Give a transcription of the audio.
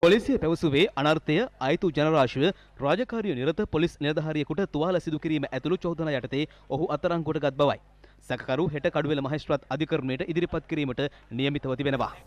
පොලිසිය පැවසුවේ අනර්ථය අයිතු ජනරාශිව රාජකාරිය නිරත පොලිස් නිලධාරියෙකුට තුවාල සිදු කිරීම ඇතුළු චෝදනා යටතේ ඔහු අත්අඩංගුවට ගත් බවයි. සැකකරු හෙට කඩුවෙල මහේස්ත්‍රාත් අධිකරණයට ඉදිරිපත් කිරීමට නියමිතව තිබෙනවා.